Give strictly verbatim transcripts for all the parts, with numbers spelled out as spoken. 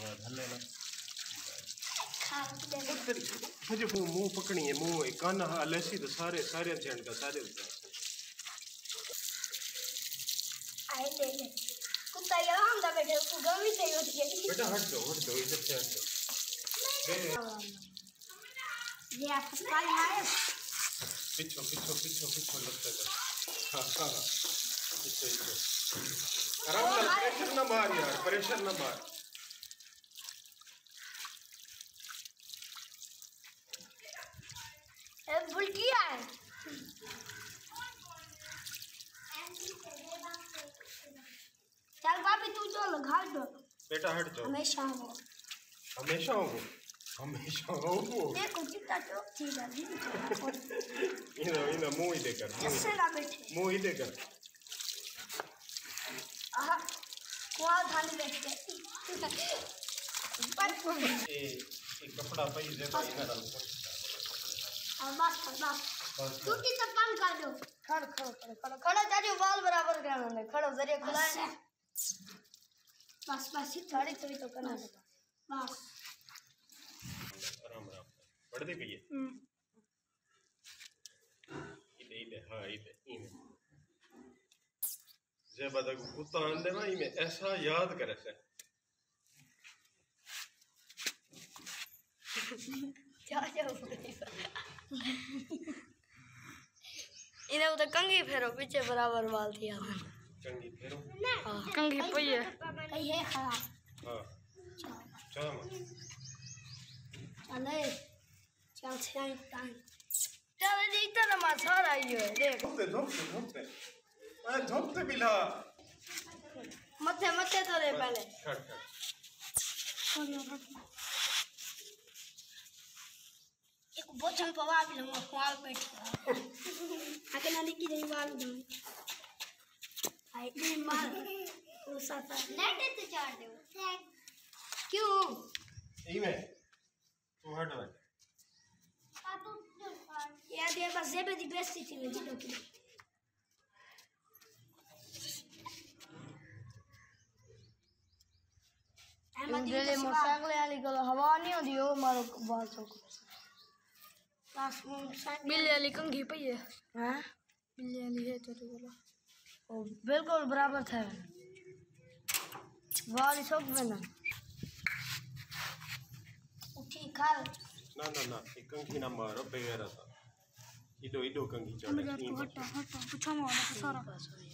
हले ना मुझे मुंह पकड़ी है मुंह कान अलसी तो सारे सारे चैन का सारे आए ले ले कुत्ता यहाँ हम बैठे उसको गमी चाहिए होती है बेटा हट जाओ हट जाओ इधर से हट जाओ ये आप पानी आए पीछो पीछो पीछो पीछो लगता है हाँ हाँ पीछो पीछो आराम से प्रेशर ना मार यार प्रेशर ना मार ए बुलकी है चल भाभी तू चल घर दो बेटा हट जाओ हमेशा हो हमेशा हो हमेशा हो देखो कितना चौक थी दादी इना इना मुंह ही देकर जैसे ना बैठे मुंह ही देकर आहा वहाँ धान बैठ गए ये ये कपड़ा पई दे भाई ना डाल और बस बस टूटी तो बंद कर दो खड़ खड़ खड़ खड़ खड़ा जाजो बाल बराबर करना है खड़ो जरिए खुला है बस बस थोड़ी थोड़ी तो करना है बस आराम आराम पढ़ दे भैया इधर इधर हाँ इधर इधर जब बता कुत्ता आंदे ना इमे ऐसा याद करे से जा जाओ इन्हें उधर कंघी फेरो पीछे बराबर बाल थी यार कंघी फेरो हां कंघी पई है कहीं है खराब हां चल चले चल से टाइम चल देखता ना मार सारा ये देख धोते धोते धोते अरे धोते बिला मथे मथे तो रे पहले खड़ खड़ एक बोझल पवा भी लूंगा वाल बैठ आके ना लिखी नहीं वाल दो आई नहीं मार वो साथा नेट तो चार दो क्यों इमे तू हट भाई यार ये बस जेबे दी बेस्ती थी जी तो की इंग्लिश मोटरसाइकिल वाली को हवा नहीं होती हो मारो बाल चौक बिल्ली वाली कंघी पई है हाँ बिल्ली वाली है तेरे बोला ओ बिल्कुल बराबर था वाली सब बना उठी खा ना ना ना एक कंघी ना मारो बेगैर था इडो इडो कंघी चढ़े हटा हटा पूछो मारो सारा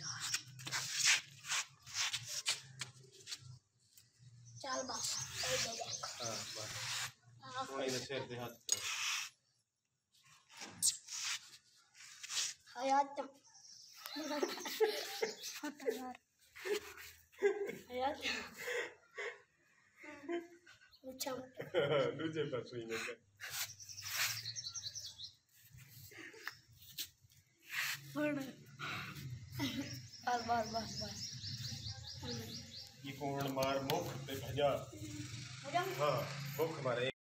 चल बस हां बस थोड़ी देर सिर दे हाथ हयात हटा यार हयात अच्छा दूसरे पास हुई में बस बस बस बस ये कौन मार मुख पे भजा हाँ मुख मारे